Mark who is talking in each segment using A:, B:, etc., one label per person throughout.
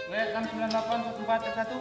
A: Welcome 981431.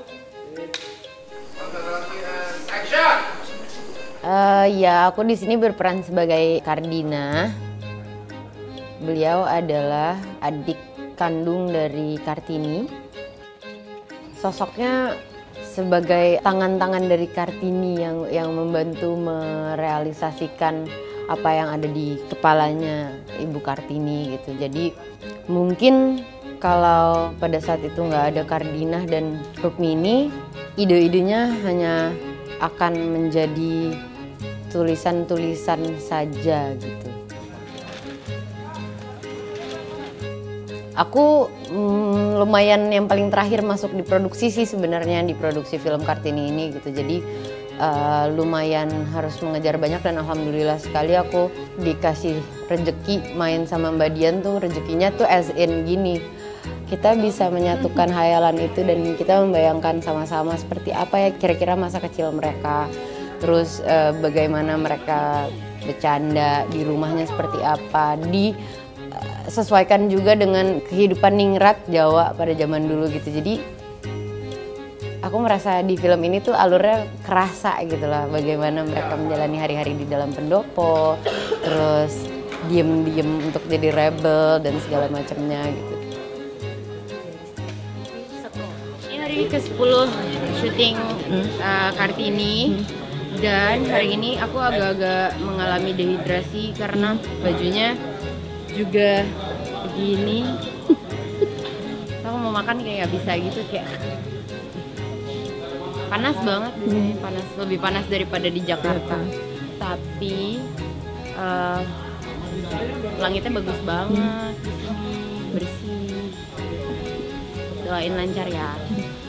B: Ya, aku di sini berperan sebagai Kardina. Beliau adalah adik kandung dari Kartini. Sosoknya sebagai tangan-tangan dari Kartini yang membantu merealisasikan apa yang ada di kepalanya Ibu Kartini gitu. Jadi mungkin kalau pada saat itu nggak ada Kardinah dan Rukmini, ide-idenya hanya akan menjadi tulisan-tulisan saja gitu. Aku lumayan yang paling terakhir masuk di produksi sih sebenarnya, di produksi film Kartini ini gitu. Jadi lumayan harus mengejar banyak dan alhamdulillah sekali aku dikasih rejeki main sama Mbak Dian tuh, rezekinya tuh as in gini. Kita bisa menyatukan hayalan itu dan kita membayangkan sama-sama seperti apa ya kira-kira masa kecil mereka. Terus bagaimana mereka bercanda di rumahnya seperti apa, disesuaikan juga dengan kehidupan ningrat Jawa pada zaman dulu gitu. Jadi aku merasa di film ini tuh alurnya kerasa gitu lah, bagaimana mereka menjalani hari-hari di dalam pendopo, terus diem-diem untuk jadi rebel dan segala macamnya gitu. Ini hari ke-10 syuting Kartini. Dan hari ini aku agak-agak mengalami dehidrasi karena bajunya juga begini. Aku mau makan kayak nggak bisa gitu, kayak panas banget di sini, panas, lebih panas daripada di Jakarta. Tapi langitnya bagus banget, bersih. Doain lancar ya.